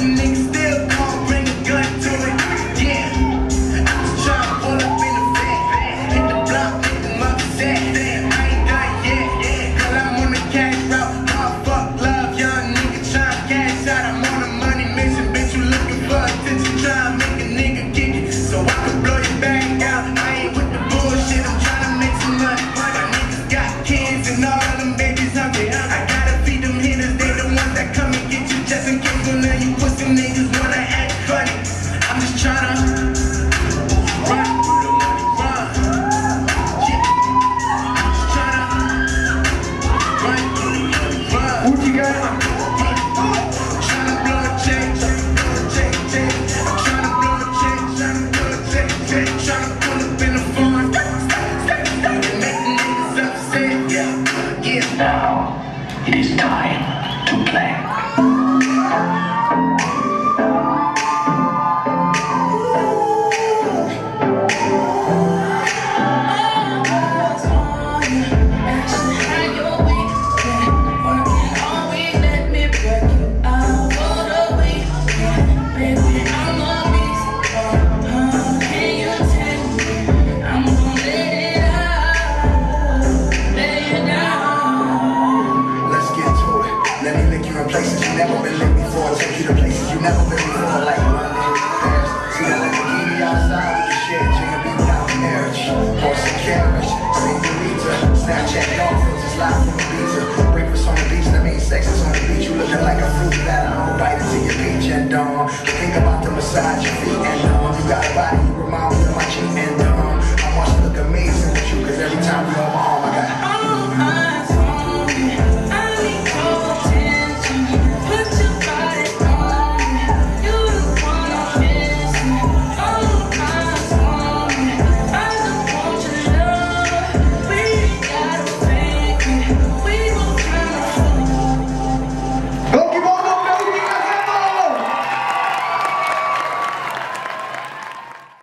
niggas still call, bring a gun to it. Yeah, I'm just tryna pull up in the van, hit the block, hit them upset. I ain't done yet, cause I'm on the cash route. Fuck love, young nigga tryna cash out. I'm on a money mission, bitch, you looking for attention, tryna make a nigga kick it so I can blow your bag out. I ain't with the bullshit, I'm tryna make some money. My niggas got kids and all of them babies hungry. I gotta feed them hitters, they the ones that come and get you just in case one of you pussy niggas wanna act funny. I'm just tryna run through the money, run. Yeah, I'm just tryna run through the money, run. What you got? Tryna blow a check, check. I'm tryna blow a check, tryna blow a check. Tryna pull up in the phone and make the niggas upset. Yeah. Now, it is time to play. Places you never been lit before, take you to places you never been before, like London, Paris. See that Lamborghini outside with the shit, drinking beat without marriage, horse and carriage, senorita, Snapchat dog filters live from Ibiza, breakfast on the beach, that means sex is on the beach. You looking like a fruit that I'll bite into your peach and think about the massage your feet and you got a body, you remind me of my cheek and I want you to look amazing with you, cause every time you on my